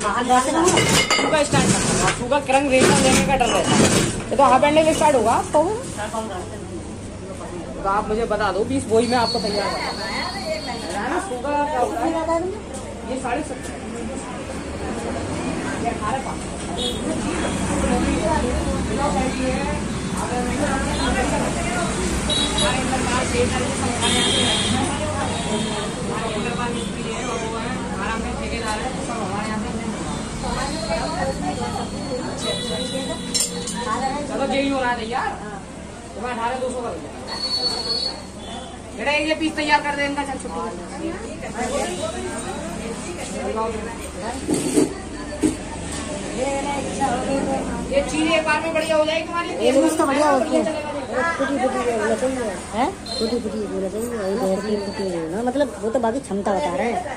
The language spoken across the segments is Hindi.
शुगर स्टार्ट करना, शुगर क्रंग रेट लेने का डर रहता है। ये तो हाफ हैंडल स्टार्ट होगा आपको, तो आप मुझे बता दो 20 वही मैं आपको तैयार करना है। शुगर क्या होता है ये 7.5 ये 18 चलो यही हो रहा है यार, तो मैं 18,200 कर दिया बेटा। ये पीस तैयार कर दे इनका, चल छुट्टी। ये चीज एक बार में बढ़िया हो जाएगी तुम्हारी। ये लूज तो बढ़िया होती है, फुटी होना चाहिए है, फुटी होना चाहिए ना, मतलब वो तो बाकी क्षमता बता रहे हैं।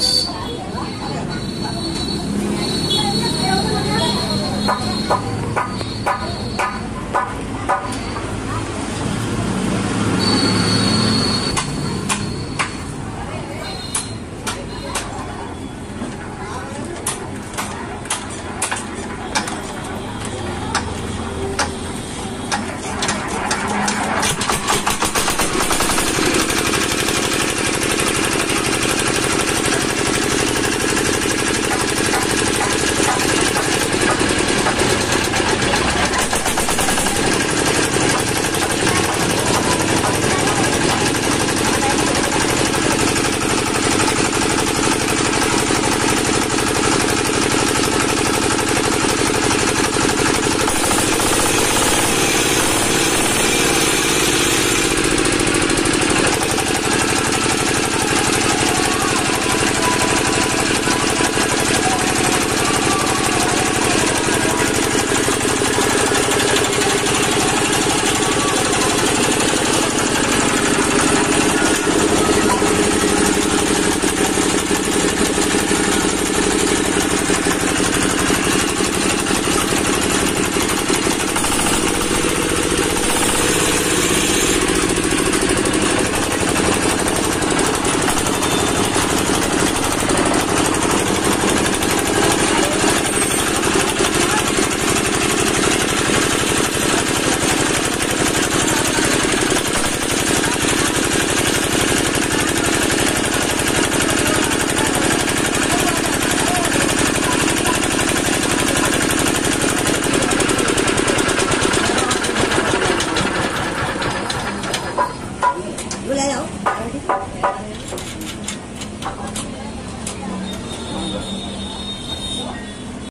करवा दे।